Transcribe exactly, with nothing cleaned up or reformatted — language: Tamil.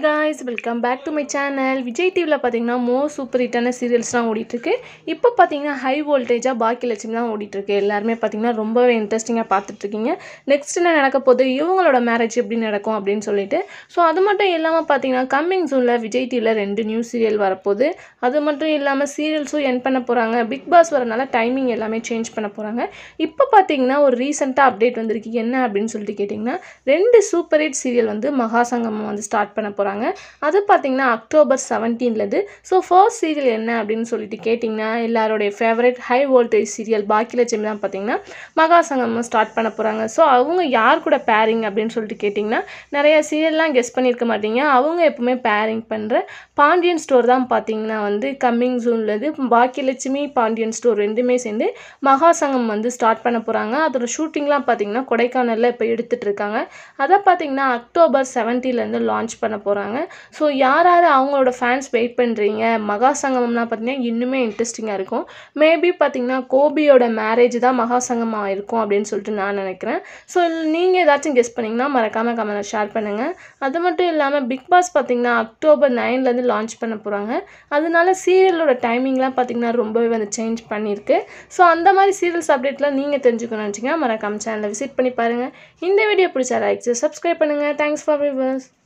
guys, welcome back to my channel. Vijay T V la pathina more super hit ana serials la odittu irukku. Ipo pathina high voltage ah Baki Lakshmi la odittu irukku. Ellarume pathina rombave interesting ah paathiட்டு இருக்கீங்க. Next என்ன நடக்க போகுது இவங்களோட மேரேஜ் எப்படி நடக்கும் அப்படினு சொல்லிட்டு சோ அது மட்டும் இல்லாம பாத்தீங்கன்னா coming soon ல Vijay T V ல ரெண்டு நியூ சீரியல் வரப்போகுது. அது மட்டும் இல்லாம சீரியல்ஸும் எண்ட் பண்ண போறாங்க. பிக் பாஸ் வரனால டைமிங் எல்லாமே சேஞ்ச் பண்ண போறாங்க. இப்போ பாத்தீங்கன்னா ஒரு ரீசன்ட்டா அப்டேட் வந்திருக்கு. என்ன அப்படினு சொல்லிட்டு கேட்டிங்கன்னா ரெண்டு சூப்பர் ஹிட் சீரியல் வந்து மகாசங்கமம் வந்து ஸ்டார்ட் பண்ண போறாங்க. அது பாத்தீங்கன்னா அக்டோபர் பதினேழு ல இருந்து சோ ஃபர்ஸ்ட் சீரியல் என்ன அப்படினு சொல்லிட்டு கேட்டிங்கன்னா எல்லாரோட ஃபேவரட் ஹை வோல்டேஜ் சீரியல் பாக்கி லட்சுமி தான் பாத்தீங்கன்னா மகாசங்கமம் ஸ்டார்ட் பண்ண போறாங்க. சோ அவங்க யார் கூட பேரிங் அப்படினு சொல்லிட்டு கேட்டிங்கன்னா நிறைய சீரியல்லாம் கெஸ் பண்ணிருக்க மாட்டீங்க. அவங்க எப்பவுமே பேரிங் பண்ற பாண்டியன் ஸ்டோர் தான் பாத்தீங்கன்னா வந்து கம்மிங் சூன்ல இருந்து பாக்கி லட்சுமி பாண்டியன் ஸ்டோர் ரெண்டுமே சேர்ந்து மகாசங்கமம் வந்து ஸ்டார்ட் பண்ண போறாங்க. அதோட ஷூட்டிங்லாம் பாத்தீங்கன்னா கொடைக்கானல்ல இப்ப எடுத்துட்டு இருக்காங்க. அத பாத்தீங்கன்னா அக்டோபர் பதினேழு ல இருந்து லான்ச் பண்ண போறாங்க. சோ யார் யார் அவங்களோட ஃபேன்ஸ் வெயிட் பண்றீங்க மகாசங்கமம்னா பாத்தீங்கன்னா இன்னுமே இன்ட்ரஸ்டிங்கா இருக்கும். மேபி பாத்தீங்கன்னா கோபியோட மேரேஜ் தான் மகாசங்கமம் இருக்கும் அப்படினு சொல்லிட்டு நான் நினைக்கிறேன். சோ நீங்க ஏதாச்சும் கெஸ் பண்ணீங்கன்னா மறக்காம கமெண்ட்ல ஷேர் பண்ணுங்க. அது மட்டும் இல்லாம பிக் பாஸ் பாத்தீங்கன்னா அக்டோபர் ஒன்பது ல இருந்து லான்ச் பண்ண போறாங்க. அதனால சீரியலோட டைமிங்லாம் பாத்தீங்கன்னா ரொம்பவே வந்து சேஞ்ச் பண்ணிருக்கு. சோ அந்த மாதிரி சீரியல்ஸ் அப்டேட்லாம் நீங்க தெரிஞ்சுக்கணும்னு நினைச்சீங்கன்னா மறக்காம சேனலை விசிட் பண்ணி பாருங்க. இந்த வீடியோ பிடிச்சா லைக் சப்ஸ்கிரைப் பண்ணுங்க. Thanks for viewers.